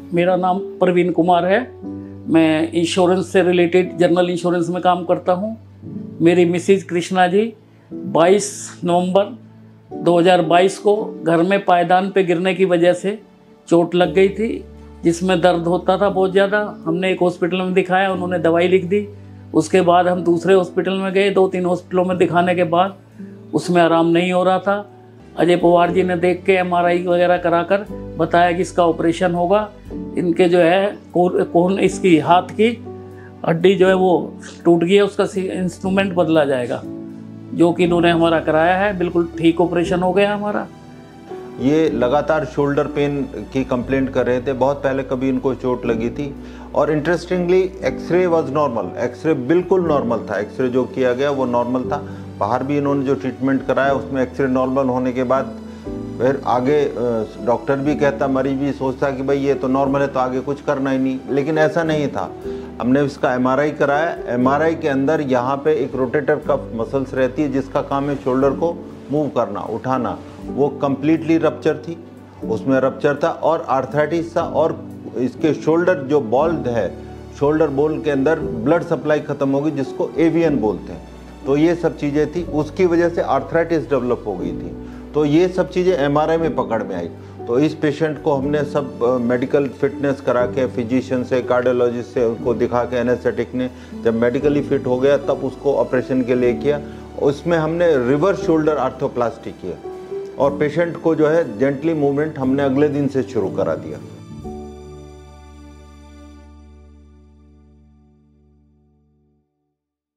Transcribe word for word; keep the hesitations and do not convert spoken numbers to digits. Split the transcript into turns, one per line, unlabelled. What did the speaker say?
मेरा नाम प्रवीण कुमार है। मैं इंश्योरेंस से रिलेटेड जनरल इंश्योरेंस में काम करता हूँ। मेरी मिसेज कृष्णा जी बाईस नवंबर दो हज़ार बाईस को घर में पायदान पे गिरने की वजह से चोट लग गई थी, जिसमें दर्द होता था बहुत ज़्यादा। हमने एक हॉस्पिटल में दिखाया, उन्होंने दवाई लिख दी। उसके बाद हम दूसरे हॉस्पिटल में गए, दो तीन हॉस्पिटलों में दिखाने के बाद उसमें आराम नहीं हो रहा था। अजय पवार जी ने देख के एम आर आई वगैरह कराकर बताया कि इसका ऑपरेशन होगा। इनके जो है कौन इसकी हाथ की हड्डी जो है वो टूट गई है, उसका इंस्ट्रूमेंट बदला जाएगा, जो कि इन्होंने हमारा कराया है। बिल्कुल ठीक ऑपरेशन हो गया हमारा।
ये लगातार शोल्डर पेन की कंप्लेंट कर रहे थे, बहुत पहले कभी इनको चोट लगी थी और interestingly x-ray was normal, x-ray बिल्कुल नॉर्मल था। एक्सरे जो किया गया वो नॉर्मल था। बाहर भी इन्होंने जो ट्रीटमेंट कराया उसमें एक्सरे नॉर्मल होने के बाद फिर आगे डॉक्टर भी कहता, मरीज भी सोचता कि भाई ये तो नॉर्मल है तो आगे कुछ करना ही नहीं, लेकिन ऐसा नहीं था। हमने इसका एम आर आई कराया। एम आर आई के अंदर यहाँ पे एक रोटेटर कफ मसल्स रहती है जिसका काम है शोल्डर को मूव करना, उठाना। वो कम्प्लीटली रप्चर थी, उसमें रप्चर था और आर्थराइटिस था और इसके शोल्डर जो बॉल है, शोल्डर बोल के अंदर ब्लड सप्लाई खत्म होगी जिसको एवियन बोलते हैं। तो ये सब चीज़ें थी, उसकी वजह से आर्थराइटिस डेवलप हो गई थी। तो ये सब चीज़ें एम आर आई में पकड़ में आई। तो इस पेशेंट को हमने सब मेडिकल फिटनेस करा के फिजिशियन से, कार्डियोलॉजिस्ट से उनको दिखा के एनेस्थेटिक ने जब मेडिकली फिट हो गया तब उसको ऑपरेशन के लिए किया। उसमें हमने रिवर्स शोल्डर आर्थोप्लास्टी किया और पेशेंट को जो है जेंटली मूवमेंट हमने अगले दिन से शुरू करा दिया।